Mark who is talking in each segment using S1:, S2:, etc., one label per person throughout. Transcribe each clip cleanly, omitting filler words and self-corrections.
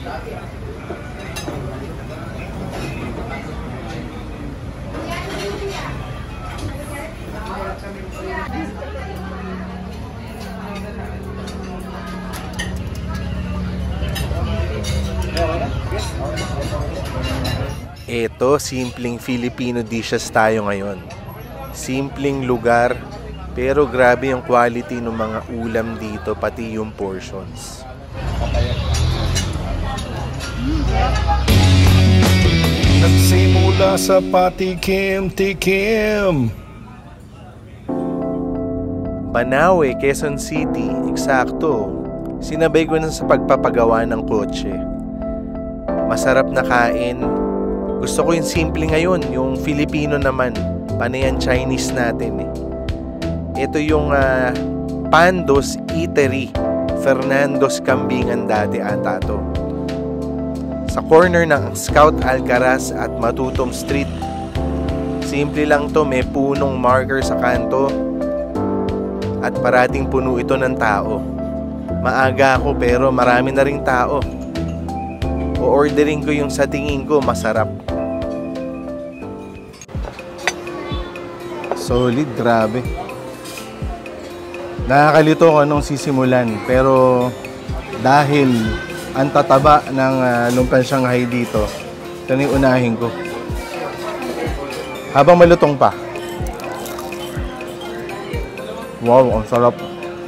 S1: Eto, simpleng Filipino dishes tayo ngayon. Simpleng lugar, pero grabe yung quality ng mga ulam dito, pati yung portions.
S2: Nagsimula sa patikim-tikim.
S1: Banawe, Quezon City, eksakto. Sinabay ko na sa pagpapagawa ng kotse. Masarap na kain. Gusto ko yung simple ngayon, yung Filipino naman. Panayan Chinese natin eh. Ito yung Pandos Eatery. Fernando's Kambingan dati ata to. Sa corner ng Scout Alcaraz at Matutom Street. Simple lang to, may punong marker sa kanto. At parating puno ito ng tao. Maaga ako pero marami na ring tao. O-ordering ko yung sa tingin ko masarap. Solid, grabe. Nakakalito ko anong sisimulan. Pero dahil ang tataba ng lumpiang Shanghai dito, ito na yung unahin ko. Habang malutong pa. Wow, ang sarap.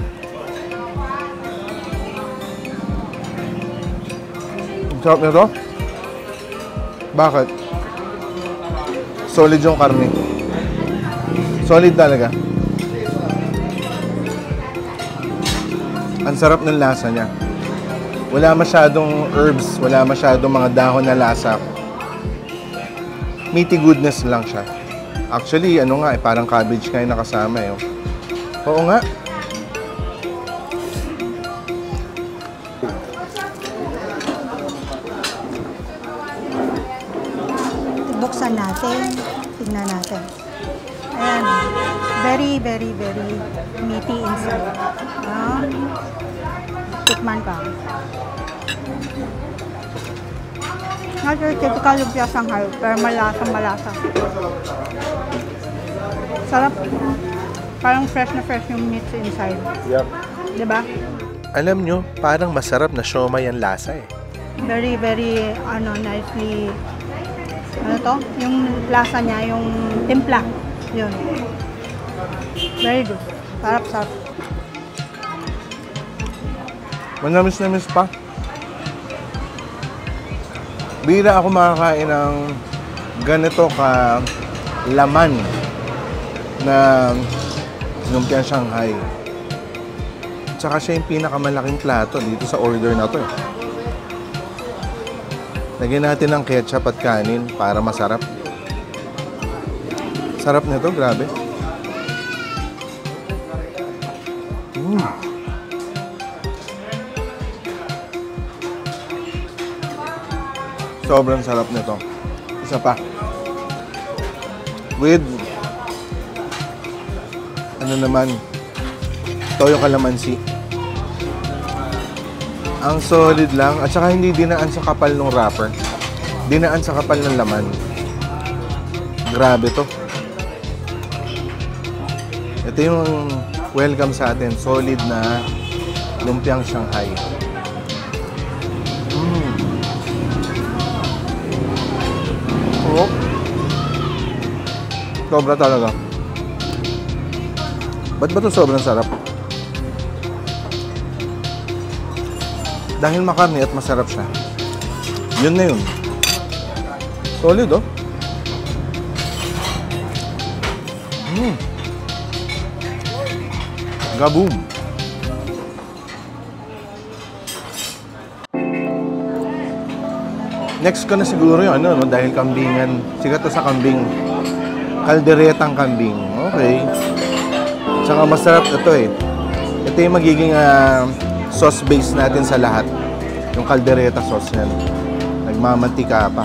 S1: Ang sarap nito. Bakit? Solid yung karne. Solid talaga. Ang sarap ng lasa niya. Wala masyadong herbs, wala masyadong mga dahon na lasa. Meaty goodness lang siya. Actually, ano nga, parang cabbage nga yung nakasama eh. Oo nga.
S3: Buksan natin. Tignan natin. Ayan. Very, very, very meaty inside. Tikman ka. Not your typical lumpia Shanghai, pero malasa. Sarap. Parang fresh na fresh yung meat inside.
S1: Yep.
S3: Diba?
S1: Alam nyo, parang masarap na siomai ang lasa eh.
S3: Very, very, nicely, yung lasa niya, yung timpla. Yun. Very good. Sarap.
S1: Manamis-namis pa. Bira ako makakain ng ganito ka laman na lumpiang Shanghai. Tsaka siya yung pinakamalaking plato dito sa order na to eh. Lagyan natin ng ketchup at kanin para masarap. Sarap nito, grabe. Sobrang sarap nito. Isa pa. With toyo calamansi. Ang solid lang at saka hindi dinaan sa kapal ng wrapper. Dinaan sa kapal ng laman. Grabe to. Ito yung welcome sa atin. Solid na lumpiang Shanghai. Sobra talaga. Ba't ba ito sobrang sarap? Dahil makarni at masarap siya. Yun na yun. Solid oh. Gaboom. Next ko na siguro yung dahil kambingan. Sikat to sa kambing. Kalderetang kambing. Okay. Tsaka masarap ito eh. Ito yung magiging sauce base natin sa lahat. Yung kaldereta sauce yan. Nagmamantika pa.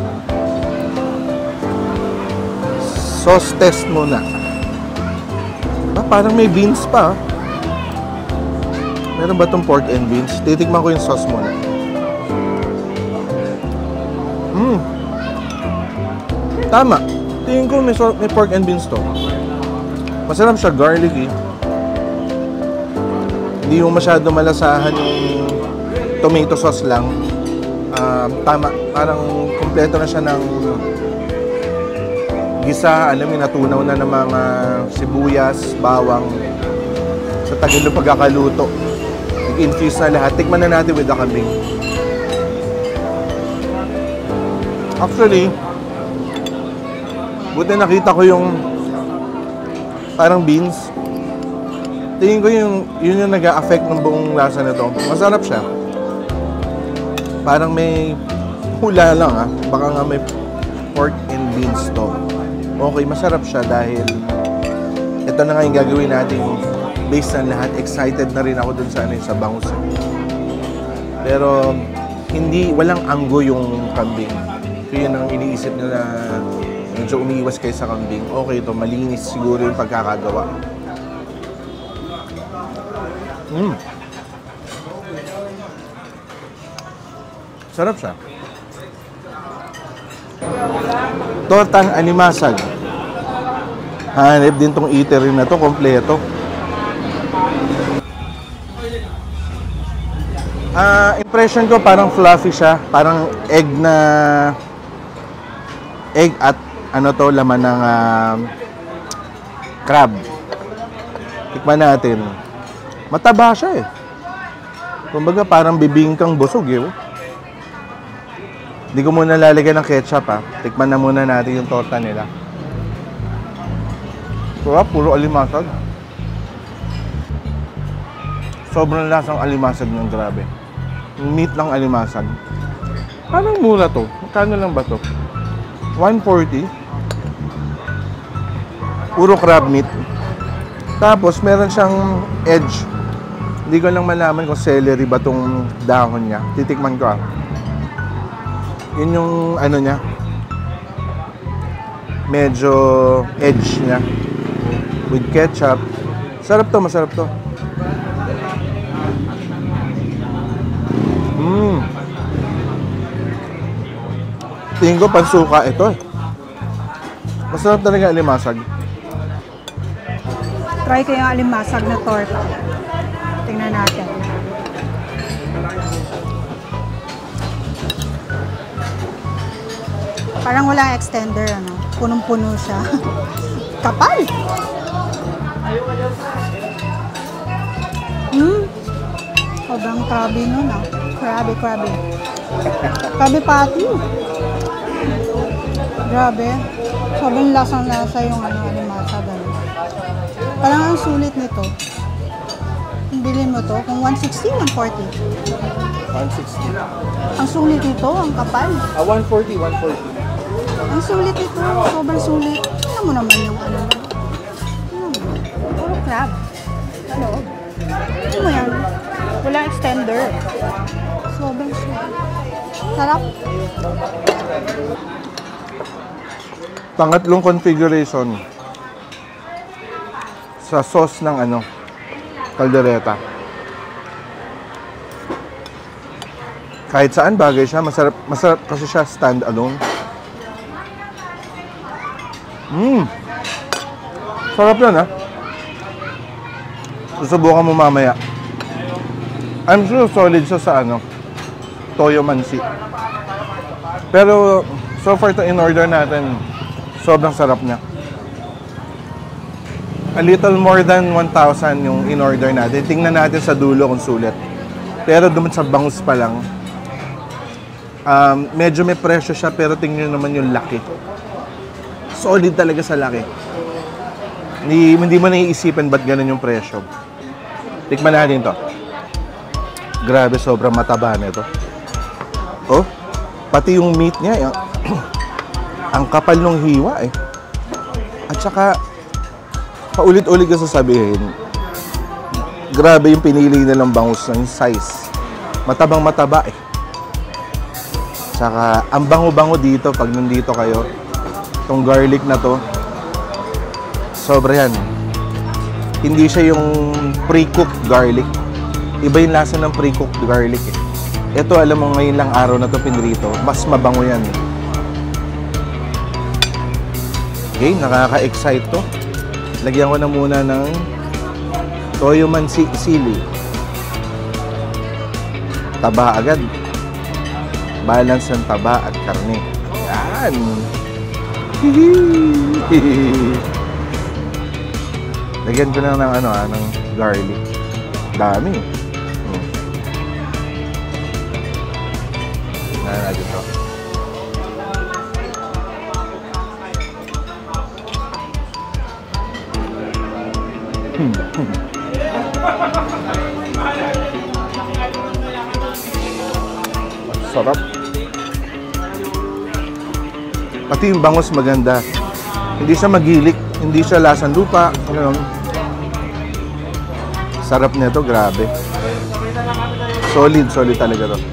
S1: Sauce test muna. Parang may beans pa. Meron ba itong pork and beans? Titikman ko yung sauce muna. Tama. Tingin ko may pork and beans to. Masarap siya, garlicky. Hindi mo masyado malasahan yung tomato sauce lang. Tama. Parang kompleto na siya ng gisa. Alam mo, natunaw na ng mga sibuyas, bawang. Sa tagal ng pagkakaluto. Nag-infuse na lahat. Tikman na natin with the kambing. Actually, buti nakita ko yung parang beans. Tingin ko yun yung nag-a-affect ng buong lasa nito. Masarap siya. Parang may hula lang ha. Baka nga may pork and beans to. Okay, masarap siya dahil ito na nga yung gagawin natin based on lahat. Excited na rin ako dun sa bangus. Pero walang anggo yung kambing. So yun ang iniisip nila, medyo umiiwas kayo sa kambing. Okay ito, malinis siguro yung pagkakagawa. Sarap siya. Tortang animasag. Hanip din tong eatery na to, kompleto. Impression ko parang fluffy siya, parang egg at laman ng crab. Tikman natin. Mataba siya eh. Kumbaga parang bibingkang busog eh. Hindi ko muna lalagyan ng ketchup ha. Tikman na muna natin yung torta nila. Puro alimasag. Sobrang lasang alimasag ng grabe. Meat lang alimasag. Parang mura to. Magkano lang ba to? 140. Puro crab meat. Tapos meron siyang edge. Hindi ko lang malaman kung celery ba tong dahon niya. Titikman ko ah. Yun yung niya. Medyo edge niya. With ketchup. Sarap to, masarap to. Tingin ko pansuka ito eh. Masarap talaga alimasag.
S3: Try ko yung alimasag na torta. Tingnan natin. Parang walang extender, ano? Punong-puno siya. Kapal! Sobrang krabi nun, ah. Krabi. Krabi patty. Grabe. Sobrang lasang-lasa yung alimasag. Parang ang sulit nito. Kung bilhin mo to, kung 160, 140.
S1: 160.
S3: Ang sulit nito, ang kapal.
S1: 140.
S3: Ang sulit nito, sobrang sulit. Tingnan mo naman yung puro crab. Ano? Tingnan mo yan. Walang extender. Sobrang sulit. Sarap.
S1: Pangatlong configuration sa sauce ng caldereta. Kahit saan bagay siya, masarap kasi siya stand alone. Sarap yan ha. Susubukan mo mamaya. I'm sure solid siya sa toyo mansi. Pero so far to in order natin, sobrang sarap niya. A little more than 1,000 yung in order natin. Tingnan natin sa dulo kung sulit. Pero duman sa bangus pa lang, medyo may presyo siya, pero tingnan naman yung laki. Solid talaga sa laki. Hindi mo naiisipin ba't ganun yung presyo. Tikman natin to. Grabe, sobrang mataba nito. Oh, pati yung meat niya, ang kapal ng hiwa eh. At saka, paulit-ulit ka sasabihin, grabe yung pinili nilang bangus ng size. Matabang mataba eh. Tsaka, ang bango-bango dito pag nandito kayo. Itong garlic na to, sobra yan. Hindi siya yung pre-cooked garlic. Iba yung lasa ng pre-cooked garlic eh. Ito, alam mo, ngayon lang araw na to pinrito, mas mabango yan eh. Okay, nakaka-excite to. Lagyan ko na muna ng toyo sili. Taba agad. Balance ng taba at karne. Yan. Lagyan ko na ng garlic. Dami. Natin to. Sarap. Pati yung bangus maganda. Hindi siya magilik, hindi siya lasang lupa. Sarap nito, grabe. Solid talaga to.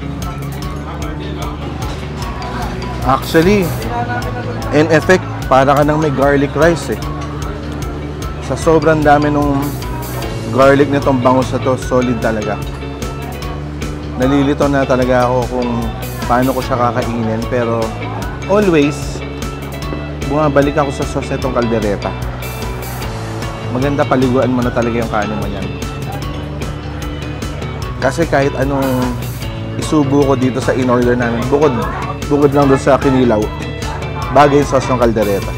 S1: Actually, in effect, para ka nang may garlic rice eh. Sa sobrang dami nung garlic nitong bangus na to, solid talaga. Nalilito na talaga ako kung paano ko siya kakainin, pero always bumabalik ako sa sauce nitong kaldereta. Maganda, paliguan mo na talaga yung kanin mo yan. Kasi kahit anong isubo ko dito sa in-order namin, bukod lang doon sa kinilaw, bagay yung sauce ng kaldereta.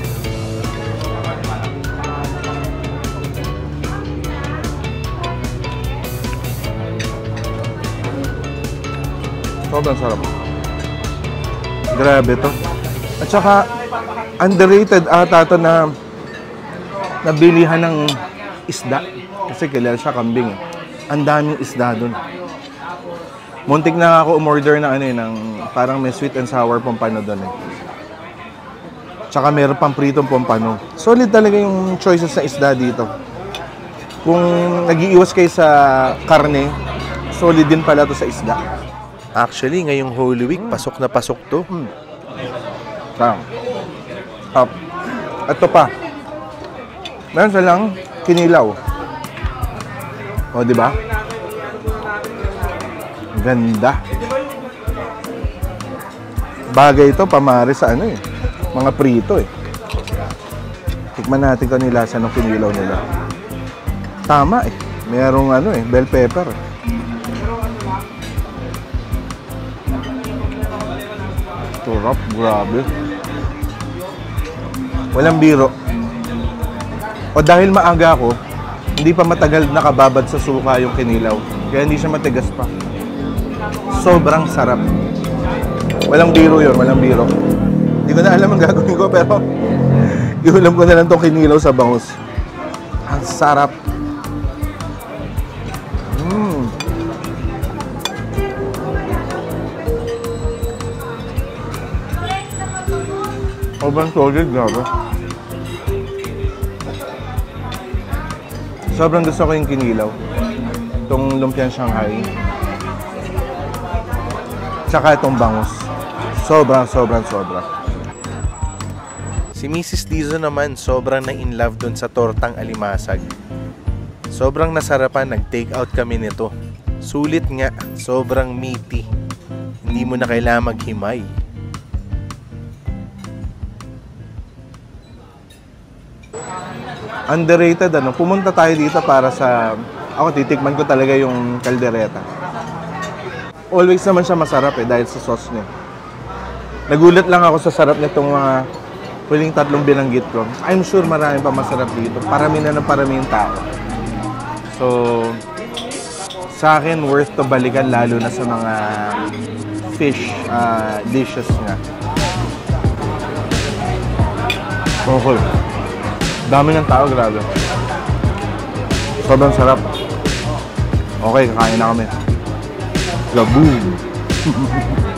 S1: Sobrang sarap. Grabe to. At saka, underrated ata to na nabilihan ng isda. Kasi kilala siya kambing. Ang daming isda dun. Muntik na ako umorder na ng parang may sweet and sour pompano dun eh. Tsaka meron pang pritong pompano. Solid talaga yung choices na isda dito. Kung nag-iiwas kayo sa karne, solid din pala to sa isda. Actually, ngayong Holy Week, pasok na pasok to. Ito pa. Meron silang kinilaw. O, di ba? Ganda. Bagay ito, pamari sa mga prito eh. Tikman natin kung nilasa ng kinilaw nila. Tama eh. Merong bell pepper. Sarap, grabe. Walang biro. O dahil maaga ako, hindi pa matagal nakababad sa suka yung kinilaw. Kaya hindi siya matigas pa. Sobrang sarap. Walang biro yun, walang biro. Hindi ko na alam ang gagawin ko, pero iulam ko na lang itong kinilaw sa bangus. Ang sarap. Sobrang solid, grabe. Sobrang gusto ko yung kinilaw. Itong lumpiang Shanghai. Tsaka itong bangus. Sobra. Si Mrs. Dizo naman, sobrang na-inlove dun sa tortang alimasag. Sobrang nasarapan, nag-take out kami nito. Sulit nga, sobrang meaty. Hindi mo na kailangan maghimay. Underrated, pumunta tayo dito para sa... Ako, titikman ko talaga yung kaldereta. Always naman siya masarap dahil sa sauce niya. Nagulat lang ako sa sarap nitong mga huling tatlong binanggit ko. I'm sure marami pa masarap dito. Parami na ng parami yung tao. So, sa akin, worth to balikan lalo na sa mga fish dishes nga. Okay. Dami ng tao, grabe. Sobrang sarap. Okay, kakain na kami. Laboom!